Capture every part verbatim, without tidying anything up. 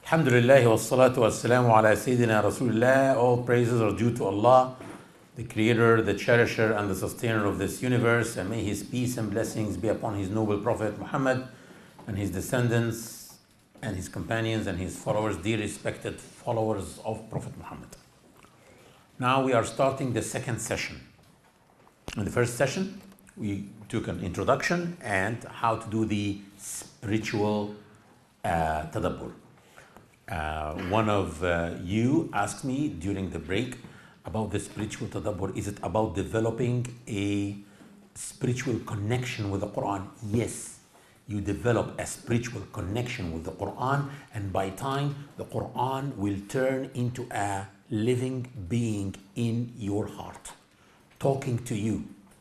Alhamdulillah wa salatu wa salamu ala Sayyidina Rasulullah. All praises are due to Allah, the creator, the cherisher, and the sustainer of this universe. And may his peace and blessings be upon his noble Prophet Muhammad and his descendants and his companions and his followers, dear respected followers of Prophet Muhammad. Now we are starting the second session. In the first session, we took an introduction and how to do the spiritual uh, tadabbur. Uh, one of uh, you asked me during the break about the spiritual tadabbur. Is it about developing a spiritual connection with the Quran? Yes, you develop a spiritual connection with the Quran, and by time the Quran will turn into a living being in your heart, talking to you,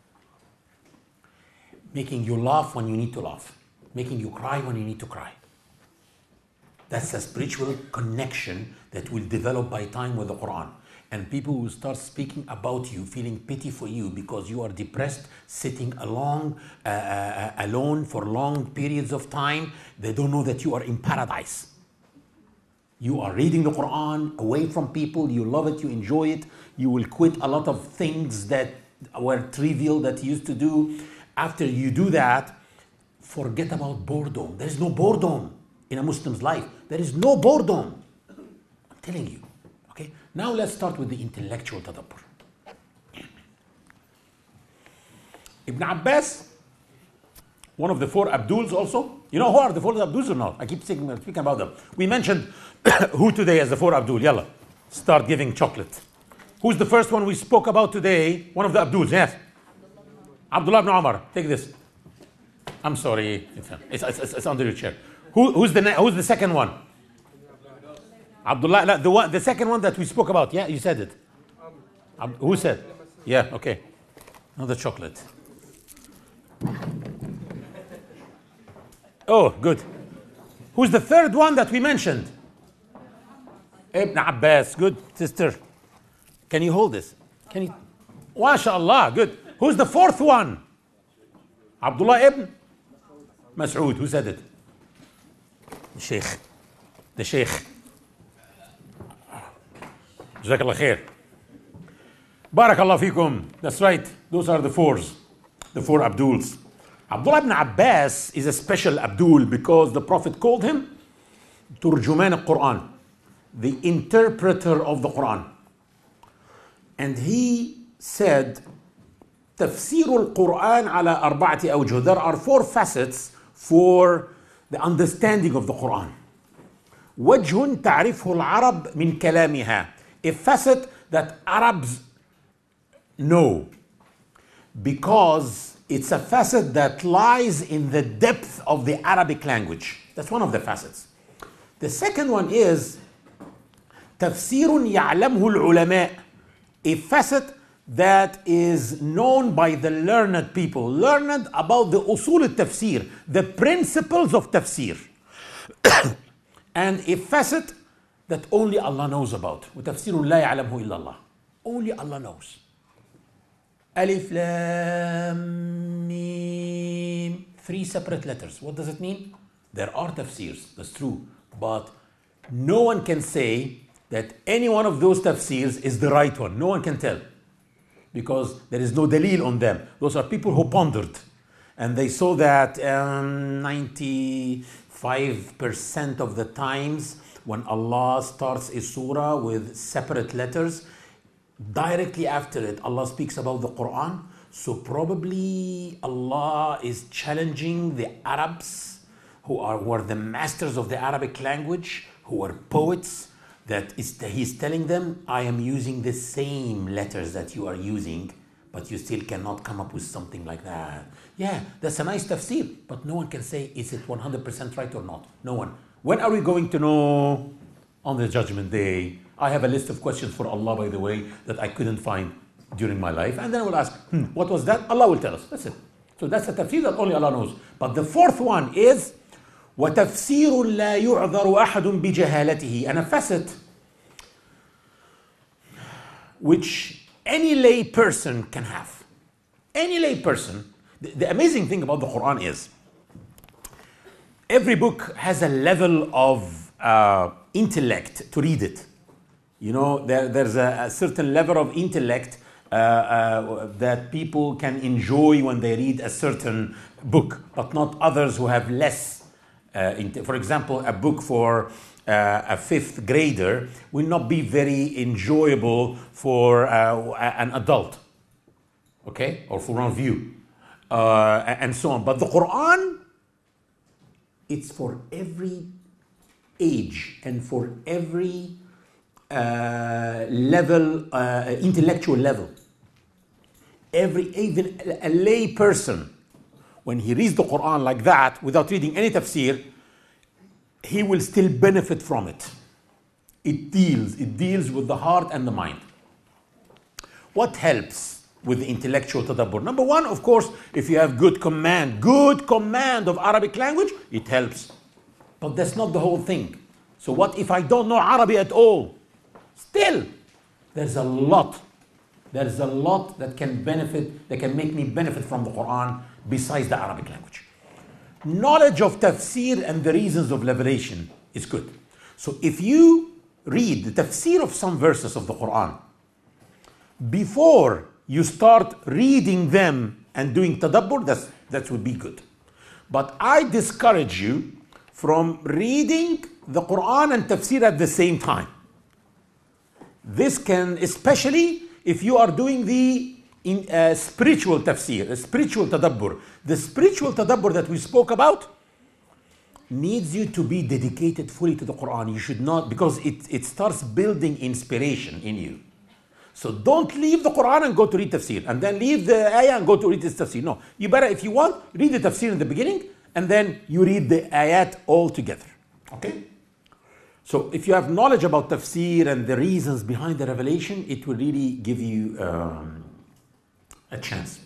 making you laugh when you need to laugh, making you cry when you need to cry. That's a spiritual connection that will develop by time with the Quran. And people will start speaking about you, feeling pity for you because you are depressed, sitting along, uh, uh, alone for long periods of time. They don't know that you are in paradise. You are reading the Quran away from people. You love it, you enjoy it. You will quit a lot of things that were trivial that you used to do. After you do that, forget about boredom. There is no boredom in a Muslim's life. There is no boredom. I'm telling you. Okay? Now let's start with the intellectual tadabbur. Ibn Abbas, one of the four Abduls also. You know who are the four Abduls or not? I keep speaking, speaking about them. We mentioned who today as the four Abdul. Yalla, start giving chocolate. Who's the first one we spoke about today? One of the Abduls, yes? Abdullah ibn Umar. Take this. I'm sorry. It's, it's, it's under your chair. Who, who's, the, who's the second one? Abdullah, the, one, the second one that we spoke about. Yeah, you said it. Ab, who said? Yeah, okay. Another chocolate. Oh, good. Who's the third one that we mentioned? Ibn Abbas. Good, sister. Can you hold this? Can you? MashaAllah, good. Who's the fourth one? Abdullah ibn Mas'ud. Who said it? The Sheikh. The Sheikh. Jazakallah khair. Barakallah fikum. That's right. Those are the fours. The four Abduls. Abdullah ibn Abbas is a special Abdul because the Prophet called him Turjuman al-Quran, the interpreter of the Quran. And he said, Tafsir al-Quran ala arba'ati awjuh. There are four facets for the understanding of the Quran. وجه تعرفه العرب من كلامها. A facet that Arabs know because it's a facet that lies in the depth of the Arabic language. That's one of the facets. The second one is تفسير يعلمه العلماء. A facet that is known by the learned people, learned about the usul al-tafsir, the principles of tafsir. And a facet that only Allah knows about. وَتَفْسِيرٌ لَا يَعْلَمْهُ إِلَّا اللَّهِ. Only Allah knows. Alif, Lam, Mim. Three separate letters. What does it mean? There are tafsirs, that's true. But no one can say that any one of those tafsirs is the right one. No one can tell. Because there is no dalil on them. Those are people who pondered. And they saw that um, ninety-five percent of the times when Allah starts a surah with separate letters, directly after it, Allah speaks about the Quran. So probably Allah is challenging the Arabs who are who are the masters of the Arabic language, who are poets, that is, he's telling them, I am using the same letters that you are using, but you still cannot come up with something like that. Yeah, that's a nice tafsir, but no one can say, is it one hundred percent right or not? No one. When are we going to know? On the judgment day. I have a list of questions for Allah, by the way, that I couldn't find during my life. And then I will ask, hmm, what was that? Allah will tell us. That's it. So that's a tafsir that only Allah knows. But the fourth one is, وَتَفْسِيرٌ لَا يُعْذَرُ أَحَدٌ بِجَهَالَتِهِ. And a facet which any lay person can have. Any lay person. The, the amazing thing about the Quran is, every book has a level of uh, uh, intellect to read it. You know, there, there's a, a certain level of intellect uh, uh, that people can enjoy when they read a certain book, but not others who have less. Uh, for example, a book for uh, a fifth grader will not be very enjoyable for uh, an adult, okay, or for one view, uh, and so on. But the Quran, it's for every age and for every uh, level, uh, intellectual level. Every, even a lay person, when he reads the Quran like that, without reading any tafsir, he will still benefit from it. It deals, it deals with the heart and the mind. What helps with the intellectual tadabbur? Number one, of course, if you have good command, good command of Arabic language, it helps. But that's not the whole thing. So what if I don't know Arabic at all? Still, there's a lot. There's a lot that can benefit, that can make me benefit from the Quran besides the Arabic language. Knowledge of tafsir and the reasons of revelation is good. So if you read the tafsir of some verses of the Quran, before you start reading them and doing tadabbur, that's, that would be good. But I discourage you from reading the Quran and tafsir at the same time. This can, especially if you are doing the in, uh, spiritual tafsir, a spiritual tadabbur. The spiritual tadabbur that we spoke about needs you to be dedicated fully to the Quran. You should not, because it, it starts building inspiration in you. So don't leave the Quran and go to read tafsir, and then leave the ayah and go to read this tafsir. No, you better, if you want, read the tafsir in the beginning, and then you read the ayat all together. Okay? So if you have knowledge about tafsir and the reasons behind the revelation, it will really give you um, a chance.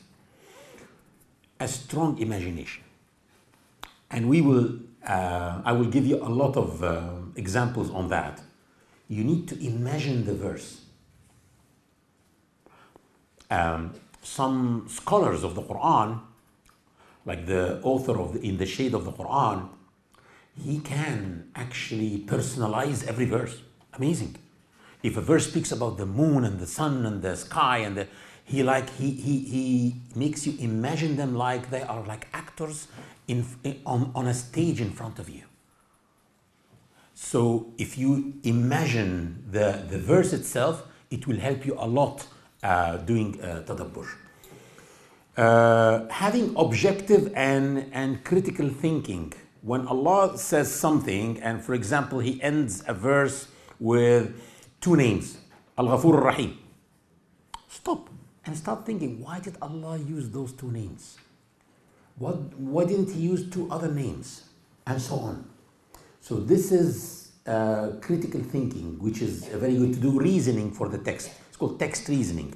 A strong imagination. And we will, uh, I will give you a lot of uh, examples on that. You need to imagine the verse. Um, some scholars of the Quran, like the author of the, In the Shade of the Quran, he can actually personalize every verse. Amazing. If a verse speaks about the moon and the sun and the sky, and the, he like he he he makes you imagine them like they are like actors in, in on, on a stage in front of you. So if you imagine the, the verse itself, it will help you a lot uh, doing uh, tadabbur. Uh, having objective and, and critical thinking. When Allah says something, and for example, He ends a verse with two names, Al-Ghafur Ar-Rahim. Stop and start thinking, why did Allah use those two names? What, why didn't He use two other names? And so on. So this is uh, critical thinking, which is very good to do reasoning for the text. It's called text reasoning.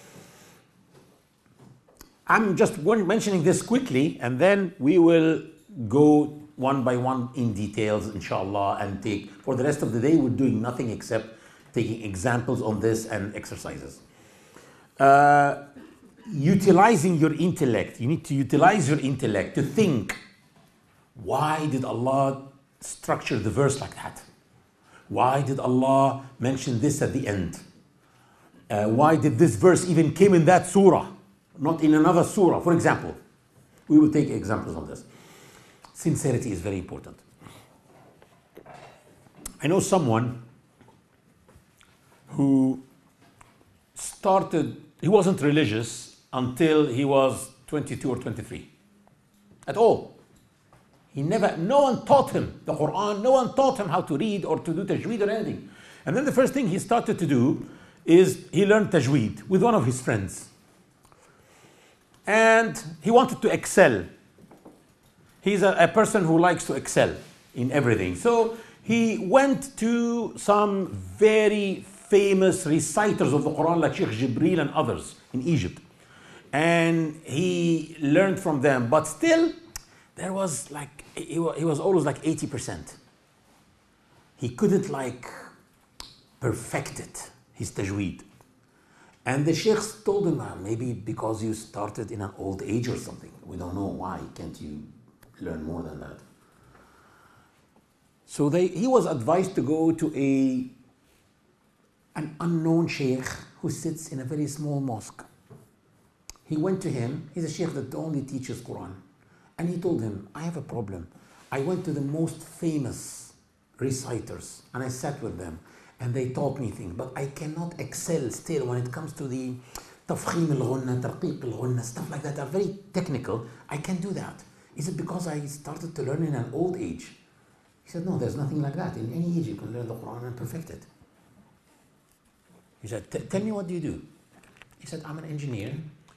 I'm just mentioning this quickly, and then we will go one by one in details, inshallah, and take, for the rest of the day, we're doing nothing except taking examples on this and exercises. Uh, utilizing your intellect. You need to utilize your intellect to think, why did Allah structure the verse like that? Why did Allah mention this at the end? Uh, why did this verse even came in that surah, not in another surah? For example, we will take examples on this. Sincerity is very important. I know someone who started, he wasn't religious until he was twenty-two or twenty-three. At all. He never, no one taught him the Quran, no one taught him how to read or to do tajweed or anything. And then the first thing he started to do is he learned tajweed with one of his friends. And he wanted to excel. He's a, a person who likes to excel in everything. So he went to some very famous reciters of the Quran like Sheikh Jibreel and others in Egypt. And he learned from them. But still, there was like, he was always like eighty percent. He couldn't like perfect it, his tajweed. And the sheikhs told him, ah, maybe because you started in an old age or something. We don't know why, can't you learn more than that? So they, he was advised to go to a, an unknown sheikh who sits in a very small mosque. He went to him. He's a sheikh that only teaches Quran. And he told him, I have a problem. I went to the most famous reciters and I sat with them and they taught me things, but I cannot excel still when it comes to the tafkhim al-ghunna, tarqiq al-ghunna, stuff like that are very technical. I can't do that. Is it because I started to learn in an old age? He said, no, there's nothing like that. In any age you can learn the Quran and perfect it. He said, tell me, what do you do? He said, I'm an engineer.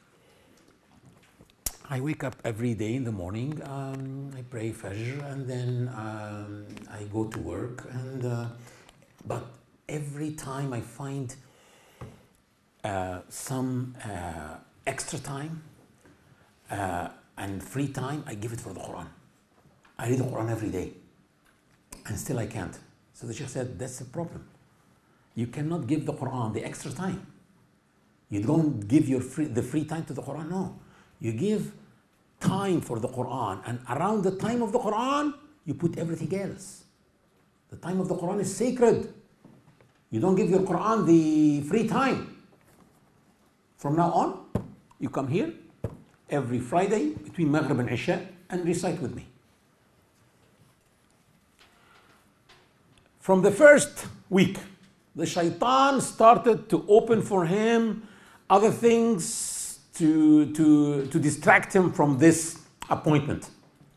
I wake up every day in the morning, um, I pray Fajr, and then um, I go to work. And uh, but every time I find uh, some uh, extra time uh, and free time, I give it for the Quran. I read the Quran every day, and still I can't. So the Sheikh said, that's the problem. You cannot give the Quran the extra time. You don't give your free, the free time to the Quran, no. You give time for the Quran, and around the time of the Quran, you put everything else. The time of the Quran is sacred. You don't give your Quran the free time. From now on, you come here every Friday between Maghrib and Isha and recite with me. From the first week, the shaitan started to open for him other things to, to, to distract him from this appointment.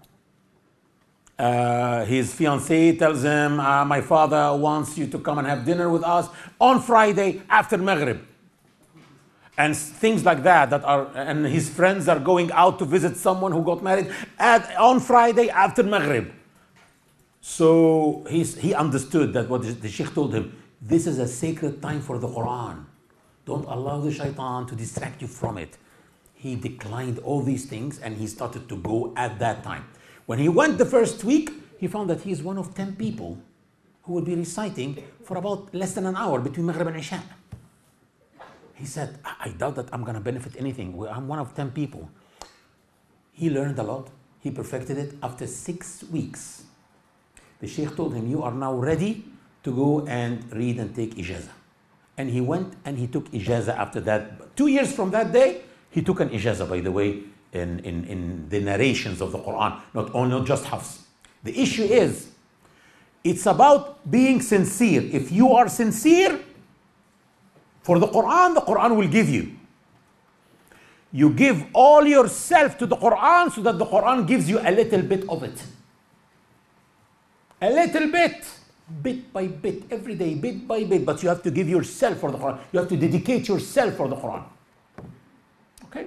Uh, his fiancée tells him, uh, my father wants you to come and have dinner with us on Friday after Maghrib. And things like that, that are, and his friends are going out to visit someone who got married at, on Friday after Maghrib. So he's, he understood that what the Sheikh told him, this is a sacred time for the Quran. Don't allow the shaitan to distract you from it. He declined all these things and he started to go at that time. When he went the first week, he found that he is one of ten people who will be reciting for about less than an hour between Maghrib and Isha. He said, I doubt that I'm going to benefit anything. I'm one of ten people. He learned a lot. He perfected it after six weeks. The Sheikh told him, you are now ready to go and read and take ijazah. And he went and he took ijazah after that. Two years from that day, he took an ijazah, by the way, in, in, in the narrations of the Quran, not only not just Hafs. The issue is, it's about being sincere. If you are sincere for the Quran, the Quran will give you. You give all yourself to the Quran so that the Quran gives you a little bit of it. A little bit. Bit by bit, every day, bit by bit, but you have to give yourself for the Quran. You have to dedicate yourself for the Quran. Okay?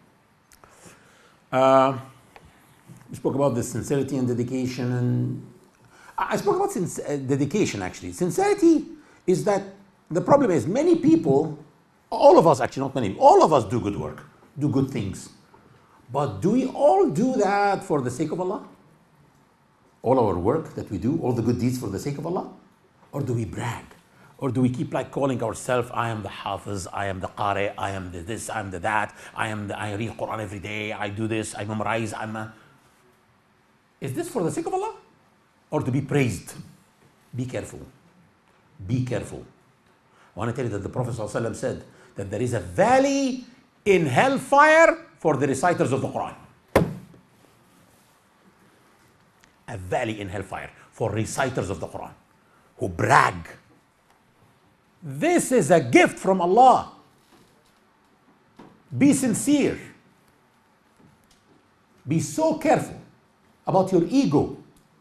Uh, we spoke about the sincerity and dedication, and I spoke about sin- uh, dedication actually. Sincerity is that the problem is many people, all of us actually, not many, all of us do good work, do good things. But do we all do that for the sake of Allah? All our work that we do, all the good deeds for the sake of Allah? Or do we brag? Or do we keep like calling ourselves, I am the Hafiz, I am the Qari, I am the this, I am the that, I am the, I read Quran every day, I do this, I memorize, I'm a... Is this for the sake of Allah? Or to be praised? Be careful. Be careful. I want to tell you that the Prophet ﷺ said that there is a valley in hellfire for the reciters of the Quran. A valley in hellfire for reciters of the Quran who brag. This is a gift from Allah. Be sincere. Be so careful about your ego.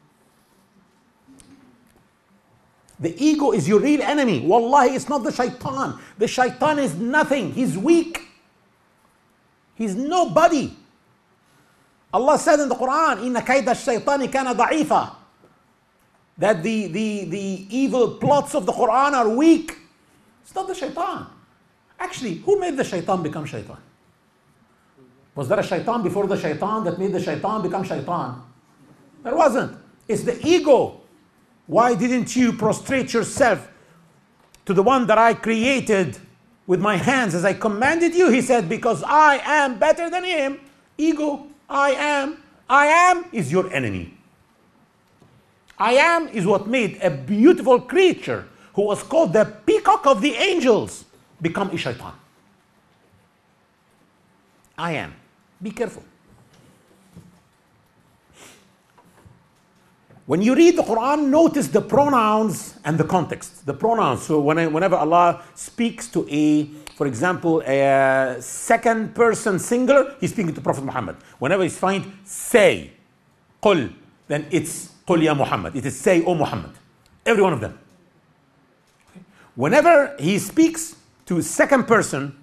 The ego is your real enemy. Wallahi, it's not the shaitan. The shaitan is nothing. He's weak. He's nobody. Allah said in the Quran, إِنَّ كَيْدَ الشَّيْطَانِ كَانَ ضَعِيفًا, that the, the, the evil plots of the Quran are weak. It's not the shaitan. Actually, who made the shaitan become shaitan? Was there a shaitan before the shaitan that made the shaitan become shaitan? There wasn't. It's the ego. Why didn't you prostrate yourself to the one that I created with my hands as I commanded you? He said, because I am better than him. Ego. I am. I am is your enemy. I am is what made a beautiful creature who was called the peacock of the angels become a shaitan. I am. Be careful. When you read the Quran, notice the pronouns and the context. The pronouns. So when, whenever Allah speaks to a, for example, a second person singular, he's speaking to Prophet Muhammad. Whenever he's find say, qul, then it's qul ya Muhammad. It is say, O Muhammad. Every one of them. Whenever he speaks to second person,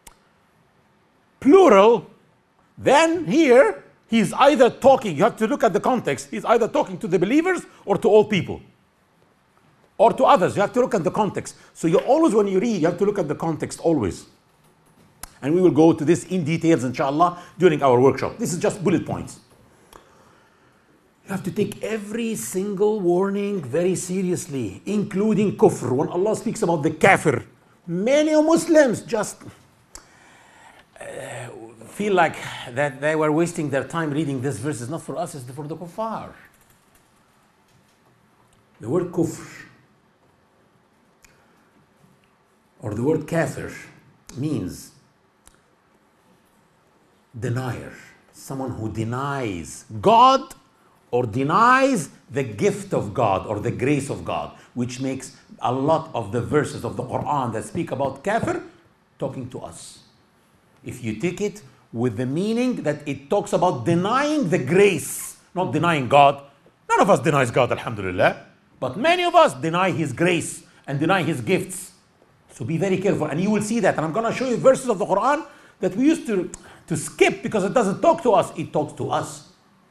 plural, then here, he's either talking, you have to look at the context, he's either talking to the believers or to all people. Or to others, you have to look at the context. So you always, when you read, you have to look at the context always. And we will go to this in details, inshallah, during our workshop. This is just bullet points. You have to take every single warning very seriously, including kufr. When Allah speaks about the kafir, many Muslims just uh, feel like that they were wasting their time reading this verse. It's not for us, it's for the kuffar. The word kufr or the word kafir means denier, someone who denies God or denies the gift of God or the grace of God, which makes a lot of the verses of the Quran that speak about kafir talking to us. If you take it with the meaning that it talks about denying the grace, not denying God. None of us denies God, alhamdulillah. But many of us deny His grace and deny His gifts. So be very careful. And you will see that. And I'm going to show you verses of the Quran that we used to, to skip because it doesn't talk to us. It talks to us.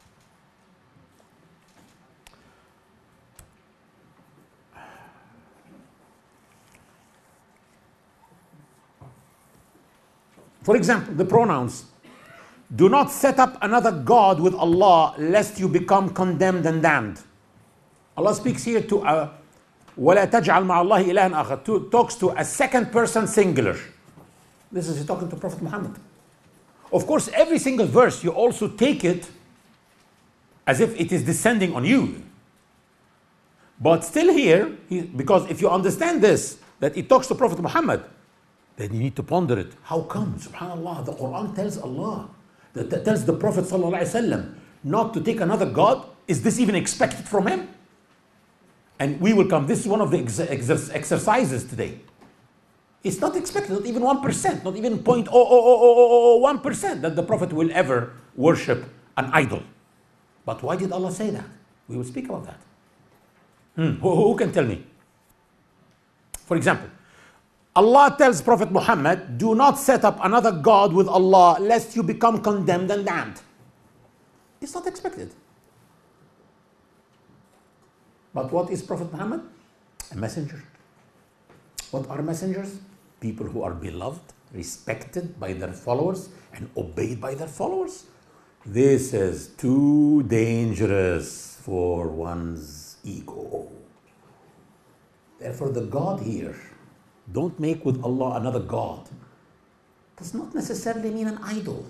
For example, the pronouns. Do not set up another God with Allah lest you become condemned and damned. Allah speaks here to a وَلَا تَجْعَلْ مَعَ اللَّهِ إِلَهًا آخَرَ, to, talks to a second person singular. This is talking to Prophet Muhammad. Of course, every single verse, you also take it as if it is descending on you. But still here, he, because if you understand this, that it talks to Prophet Muhammad, then you need to ponder it. How come? SubhanAllah, the Quran tells Allah, that, that tells the Prophet Sallallahu Alaihi Wasallam not to take another God. Is this even expected from him? And we will come. This is one of the ex ex exercises today. It's not expected, not even one percent, not even zero point zero zero zero zero zero one percent that the Prophet will ever worship an idol. But why did Allah say that? We will speak about that. Hmm. Who, who can tell me? For example, Allah tells Prophet Muhammad, do not set up another God with Allah lest you become condemned and damned. It's not expected. But what is Prophet Muhammad? A messenger. What are messengers? People who are beloved, respected by their followers, and obeyed by their followers. This is too dangerous for one's ego. Therefore, the God here, don't make with Allah another God, does not necessarily mean an idol.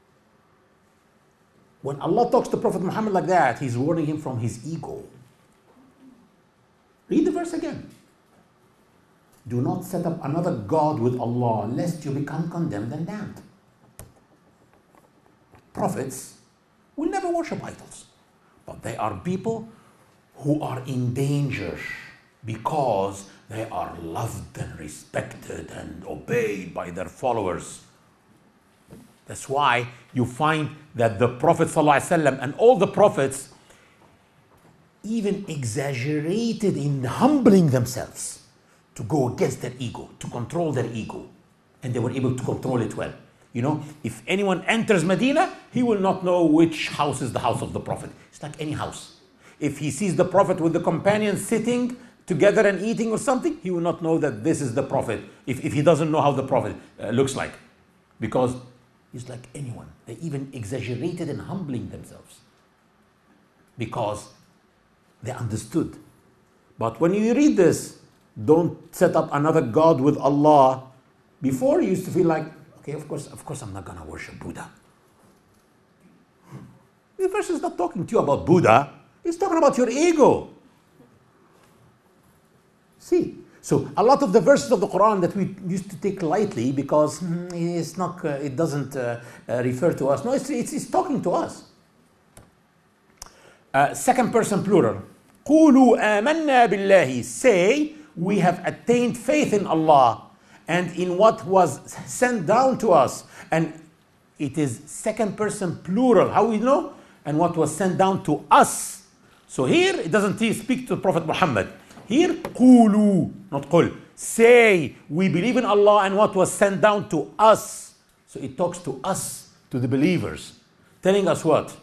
When Allah talks to Prophet Muhammad like that, He's warning him from his ego. Read the verse again. Do not set up another God with Allah, lest you become condemned and damned. Prophets will never worship idols, but they are people who are in danger because they are loved and respected and obeyed by their followers. That's why you find that the Prophet ﷺ and all the prophets even exaggerated in humbling themselves to go against their ego, to control their ego. And they were able to control it well. You know, if anyone enters Medina, he will not know which house is the house of the Prophet. It's like any house. If he sees the Prophet with the companions sitting together and eating or something, he will not know that this is the Prophet if, if he doesn't know how the Prophet uh, looks like. Because he's like anyone. They even exaggerated in humbling themselves. Because they understood. But when you read this, don't set up another God with Allah. Before you used to feel like, okay, of course, of course I'm not going to worship Buddha. The verse is not talking to you about Buddha. It's talking about your ego. See, so a lot of the verses of the Quran that we used to take lightly because mm, it's not, uh, it doesn't uh, uh, refer to us. No, it's, it's, it's talking to us. Uh, second person plural. قولوا آمنا بالله. Say, we have attained faith in Allah and in what was sent down to us. And it is second person plural. How we know? And what was sent down to us. So here it doesn't speak to Prophet Muhammad. Here, قولوا, not قل. Say, we believe in Allah and what was sent down to us. So it talks to us, to the believers, telling us what?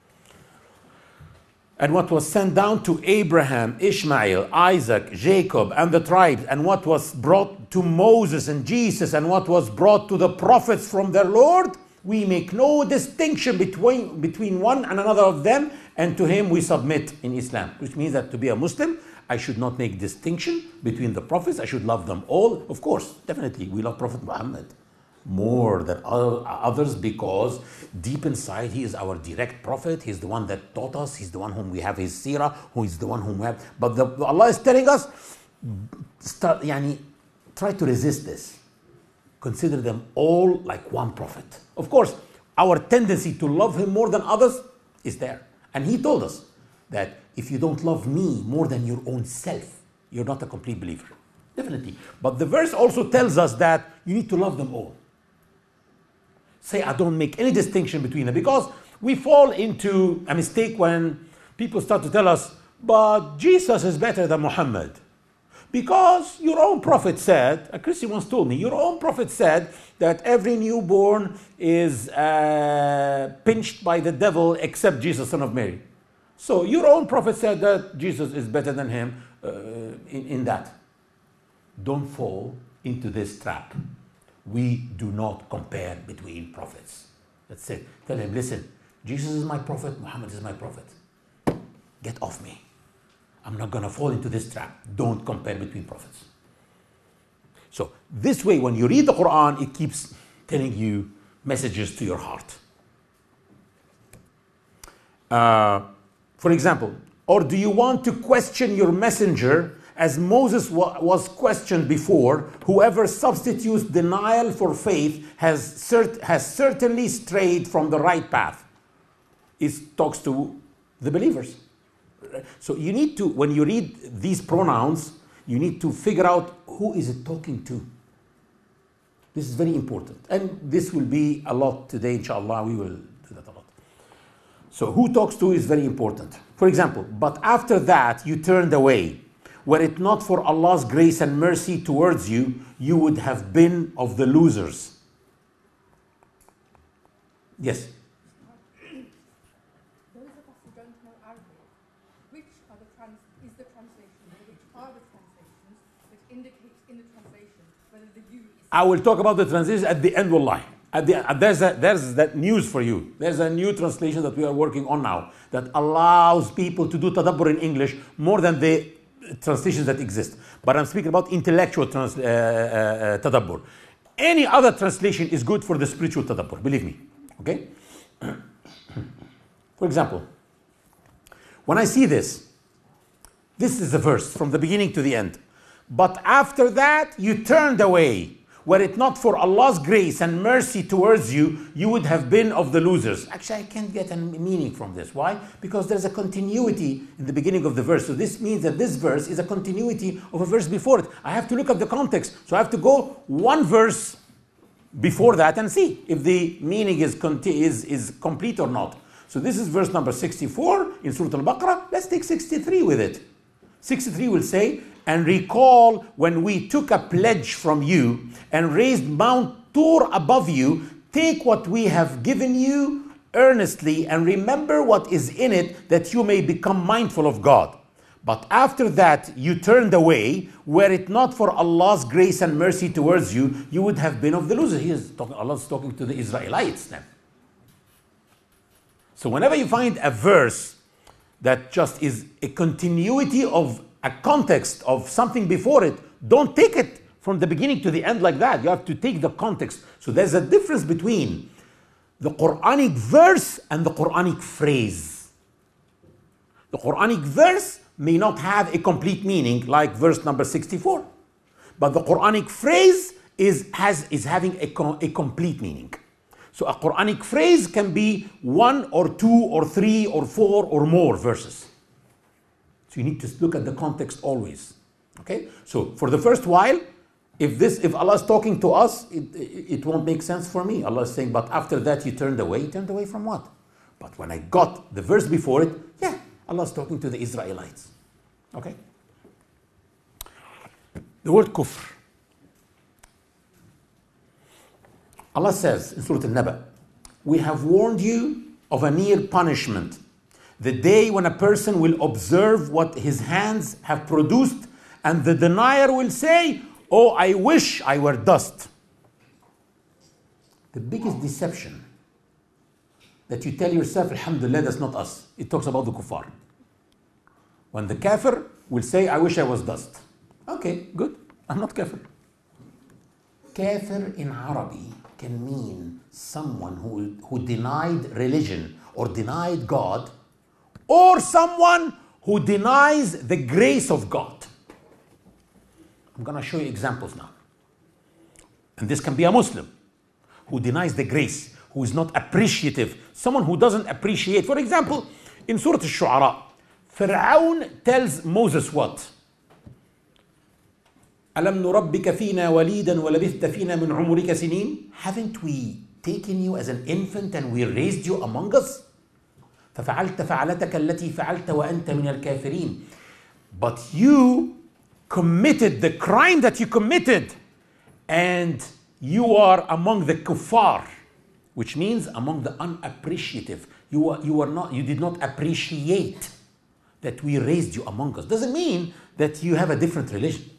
And what was sent down to Abraham, Ishmael, Isaac, Jacob, and the tribes, and what was brought to Moses and Jesus, and what was brought to the prophets from their Lord, we make no distinction between, between one and another of them, and to him we submit in Islam. Which means that to be a Muslim, I should not make distinction between the prophets. I should love them all. Of course, definitely, we love Prophet Muhammad more than others because deep inside he is our direct prophet. He's the one that taught us. He's the one whom we have his seerah, who is the one whom we have. But the, Allah is telling us, start, yani, try to resist this. Consider them all like one prophet. Of course, our tendency to love him more than others is there. And he told us that if you don't love me more than your own self, you're not a complete believer. Definitely. But the verse also tells us that you need to love them all. Say, I don't make any distinction between them, because we fall into a mistake when people start to tell us, but Jesus is better than Muhammad. Because your own prophet said, a Christian once told me, your own prophet said that every newborn is uh, pinched by the devil except Jesus, son of Mary. So your own prophet said that Jesus is better than him uh, in, in that. Don't fall into this trap. We do not compare between prophets. That's it. Tell him, listen, Jesus is my prophet, Muhammad is my prophet. Get off me. I'm not going to fall into this trap. Don't compare between prophets. So this way, when you read the Quran, it keeps telling you messages to your heart. Uh, for example, or do you want to question your messenger as Moses wa was questioned before? Whoever substitutes denial for faith has, cert has certainly strayed from the right path. It talks to the believers. So you need to, when you read these pronouns, you need to figure out who is it talking to. This is very important. And this will be a lot today, inshallah, we will do that a lot. So who talks to is very important. For example, but after that you turned away. Were it not for Allah's grace and mercy towards you, you would have been of the losers. Yes? Those of us who don't know Arabic, which are the trans is the translation, or which are the translations that indicates in the translation whether the you is... I will talk about the translation at the end, wallahi. At the, uh, there's, a, there's that news for you. There's a new translation that we are working on now that allows people to do tadabbur in English more than the translations that exist. But I'm speaking about intellectual trans, uh, uh, uh, tadabbur. Any other translation is good for the spiritual tadabbur, believe me. Okay? For example, when I see this, this is the verse from the beginning to the end. But after that, you turned away. Were it not for Allah's grace and mercy towards you, you would have been of the losers. Actually, I can't get a meaning from this. Why? Because there's a continuity in the beginning of the verse. So this means that this verse is a continuity of a verse before it. I have to look at the context. So I have to go one verse before that and see if the meaning is, is, is complete or not. So this is verse number sixty-four in Surah Al-Baqarah. Let's take sixty-three with it. sixty-three will say, and recall when we took a pledge from you and raised Mount Tur above you, take what we have given you earnestly and remember what is in it, that you may become mindful of God. But after that you turned away. Were it not for Allah's grace and mercy towards you, you would have been of the losers. He is talking, Allah is talking to the Israelites now. So whenever you find a verse that just is a continuity of a context of something before it, don't take it from the beginning to the end like that. You have to take the context. So there's a difference between the Quranic verse and the Quranic phrase. The Quranic verse may not have a complete meaning, like verse number sixty-four. But the Quranic phrase is, has, is having a, a complete meaning. So a Quranic phrase can be one or two or three or four or more verses. So you need to look at the context always. Okay? So for the first while, if this, if Allah is talking to us, it, it, it won't make sense for me. Allah is saying, but after that you turned away. You turned away from what? But when I got the verse before it, yeah, Allah is talking to the Israelites. Okay? The word kufr. Allah says in Surah Al-Naba, we have warned you of a near punishment, the day when a person will observe what his hands have produced, and the denier will say, oh, I wish I were dust. The biggest deception that you tell yourself, Alhamdulillah, that's not us. It talks about the kuffar. When the kafir will say, I wish I was dust. Okay, good. I'm not kafir. Kafir in Arabic can mean someone who, who denied religion or denied God, or someone who denies the grace of God. I'm going to show you examples now. And this can be a Muslim who denies the grace, who is not appreciative, someone who doesn't appreciate. For example, in Surah Al-Shu'ara, Fir'aun tells Moses what? أَلَمْ نُرَبِّكَ فِينَا وَلِيدًا وَلَبِثْتَ فِينَا مِنْ عُمُرِكَ سِنِينَ? Haven't we taken you as an infant and we raised you among us? فَفَعَلْتَ فَعَلَتَكَ الَّتِي فَعَلْتَ وَأَنْتَ مِنَ الْكَافِرِينَ. But you committed the crime that you committed, and you are among the kuffar, which means among the unappreciative. You are, you are not, you did not appreciate that we raised you among us. Doesn't mean that you have a different religion.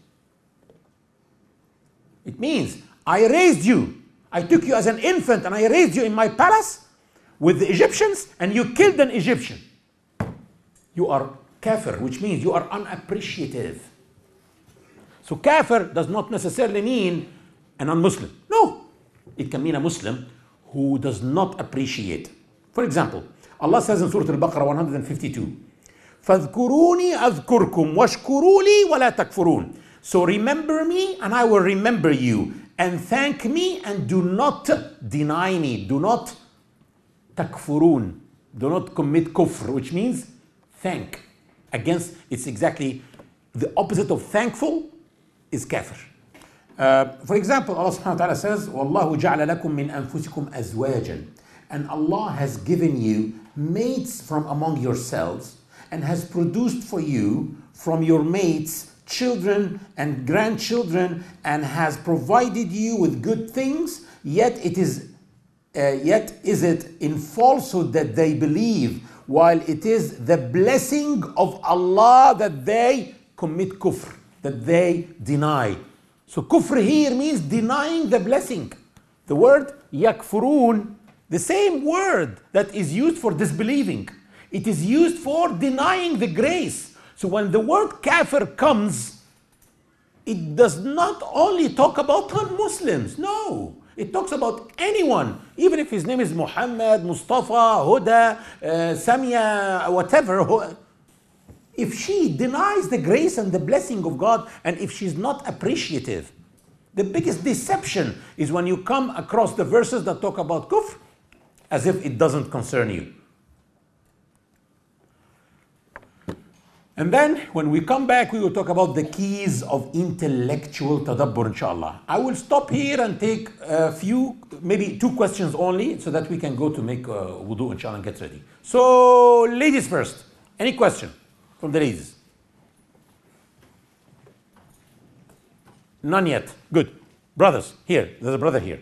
It means I raised you. I took you as an infant and I raised you in my palace with the Egyptians, and you killed an Egyptian. You are kafir, which means you are unappreciative. So kafir does not necessarily mean a non-Muslim. No, it can mean a Muslim who does not appreciate. For example, Allah says in Surah Al-Baqarah one fifty-two, فَاذْكُرُونِي أَذْكُرْكُمْ وَاشْكُرُوا لِي وَلَا تَكْفُرُونَ. So remember me and I will remember you, and thank me and do not deny me. Do not takfurun. Do not commit kufr, which means thank. Against, it's exactly the opposite of thankful is kafir. Uh, for example, Allah subhanahu wa ta'ala says, وَاللَّهُ جَعْلَ لَكُم مِّنْ أَنفُسِكُمْ أَزْوَاجًا. And Allah has given you mates from among yourselves, and has produced for you from your mates children and grandchildren, and has provided you with good things. Yet it is uh, yet is it in falsehood that they believe, while it is the blessing of Allah that they commit kufr, that they deny. So kufr here means denying the blessing. The word yakfurun, the same word that is used for disbelieving, it is used for denying the grace. So when the word kafir comes, it does not only talk about non-Muslims. No, it talks about anyone, even if his name is Muhammad, Mustafa, Huda, uh, Samia, whatever. If she denies the grace and the blessing of God, and if she's not appreciative, the biggest deception is when you come across the verses that talk about kufr as if it doesn't concern you. And then when we come back, we will talk about the keys of intellectual tadabbur, inshallah. I will stop here and take a few, maybe two questions only, so that we can go to make uh, wudu, inshallah, and get ready. So, ladies first. Any question from the ladies? None yet. Good. Brothers, here. There's a brother here.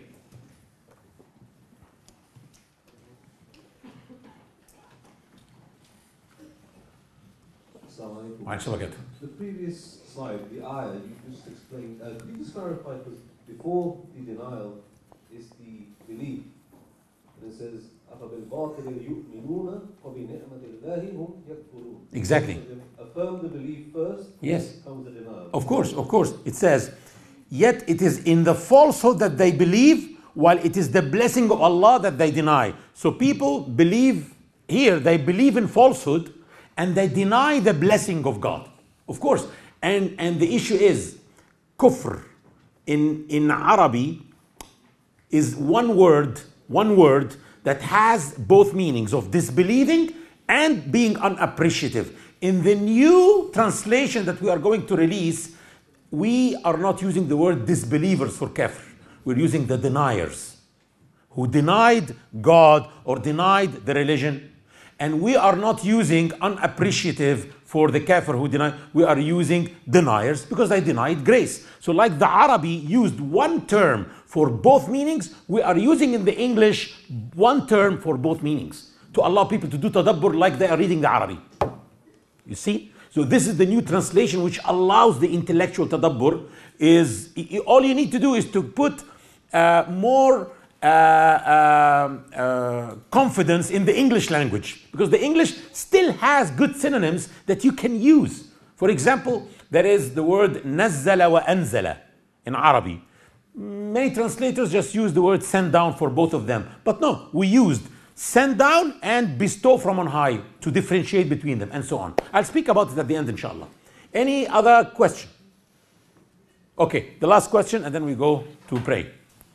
The previous slide, the ayah, you just explained, uh, could you just clarify, because before the denial is the belief. And it says, أَفَبِالْبَاطِلِ يُؤْمِنُونَ وَبِنِعْمَةِ اللَّهِ هُمْ يَكْفُرُونَ. Exactly. So they affirm the belief first, yes. comes the denial. Of course, of course. It says, yet it is in the falsehood that they believe, while it is the blessing of Allah that they deny. So people believe here, they believe in falsehood, and they deny the blessing of God. Of course. And, and the issue is, kufr in, in Arabic is one word, one word that has both meanings of disbelieving and being unappreciative. In the new translation that we are going to release, we are not using the word disbelievers for kafir. We're using the deniers who denied God or denied the religion. And we are not using unappreciative for the kafir who denied. We are using deniers because they denied grace. So like the Arabi used one term for both meanings, we are using in the English one term for both meanings to allow people to do tadabbur like they are reading the Arabi. You see? So this is the new translation which allows the intellectual tadabbur. Is all you need to do is to put uh, more uh, uh, uh, confidence in the English language, because the English still has good synonyms that you can use. For example, there is the word nazzala wa anzala in Arabic. Many translators just use the word send down for both of them. But no, we used send down and bestow from on high to differentiate between them and so on. I'll speak about it at the end, inshallah. Any other question? Okay, the last question and then we go to pray.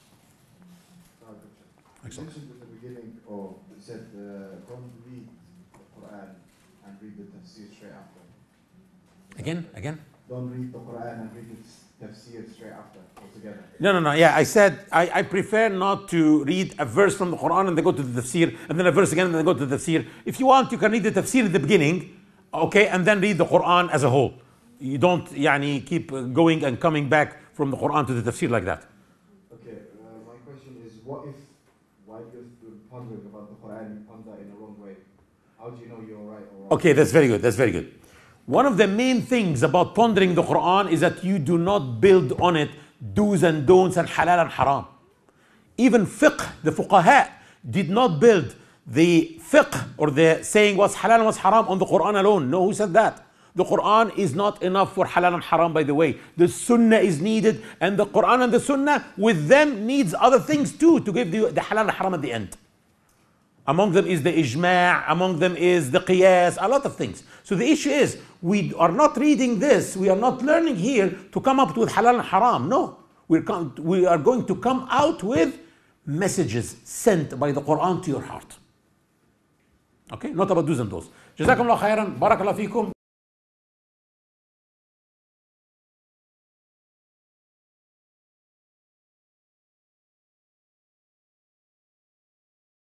You mentioned at the beginning, or you said, uh, don't read the Quran and read the tafsir straight after. Again, again? Don't read the Quran and read the tafsir straight after altogether. No, no, no. Yeah, I said I, I prefer not to read a verse from the Quran and then go to the tafsir, and then a verse again and then go to the tafsir. If you want, you can read the tafsir at the beginning, okay, and then read the Quran as a whole. You don't yani, keep going and coming back from the Quran to the tafsir like that. Okay, uh, my question is, what if while you're pondering about the Quran, you ponder in a wrong way? How do you know you're right or wrong? Okay, that's very good. That's very good. One of the main things about pondering the Quran is that you do not build on it do's and don'ts and halal and haram. Even fiqh, the fuqaha, did not build the fiqh or the saying what's halal and what's haram on the Quran alone. No, who said that? The Quran is not enough for halal and haram, by the way. The sunnah is needed, and the Quran and the sunnah with them needs other things too to give you the halal and haram at the end. Among them is the ijma', among them is the qiyas, a lot of things. So the issue is, we are not reading this, we are not learning here to come up with halal and haram. No, we're com- we are going to come out with messages sent by the Quran to your heart. Okay, not about do's and don'ts. جزاكم الله خيرا. بارك الله فيكم.